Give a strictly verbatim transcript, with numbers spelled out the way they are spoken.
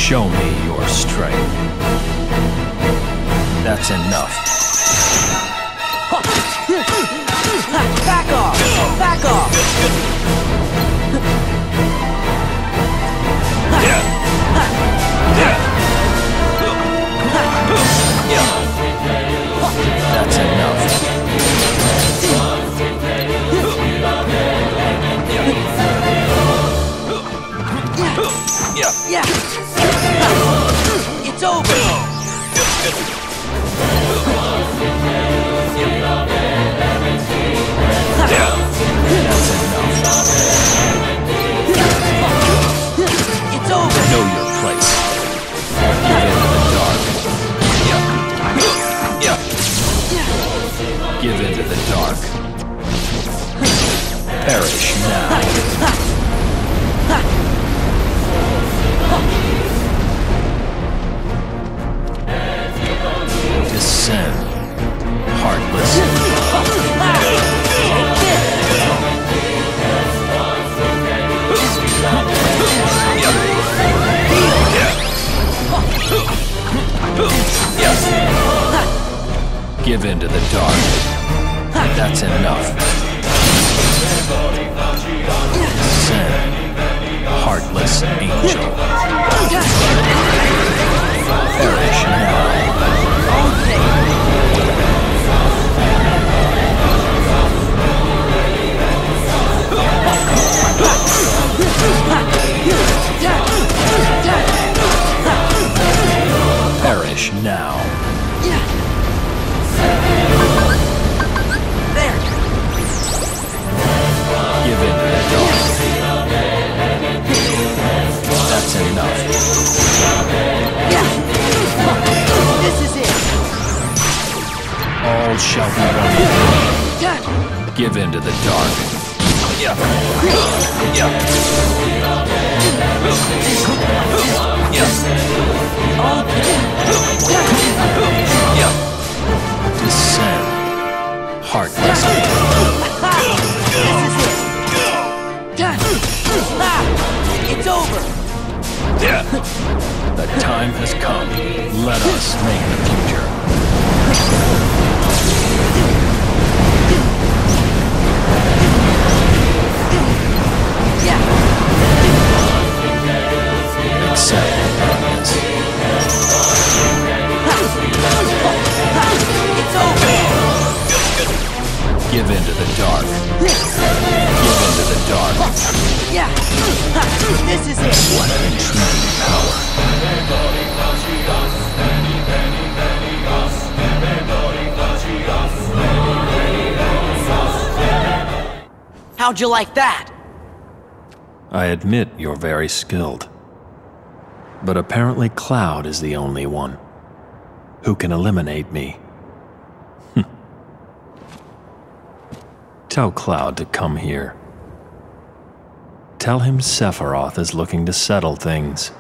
Show me your strength. That's enough. Back off! Back off! Yeah. Yeah. Yeah. That's enough. Yeah. Yeah! It's over! Yeah. That's enough. It's over! Know your place. Give into the dark. Yeah. Yeah. Give into the dark. Perish now. Descend, heartless. Give in to the dark. That's enough. Descend, heartless angel. Perish now. Perish now. There! Give in to the dark. That's enough. Yeah! This is it! All shall be one. Give in to the dark. Yeah. Yeah. Yeah. Yeah. Descend. Heartless. This is it! It's over! Yeah. The time has come. Let us make the future. Yeah! Accept darkness. It's over! Give in to the dark. Give in to the dark. Yeah! This is it! What intriguing power. How'd you like that? I admit you're very skilled. But apparently Cloud is the only one who can eliminate me. Tell Cloud to come here. Tell him Sephiroth is looking to settle things.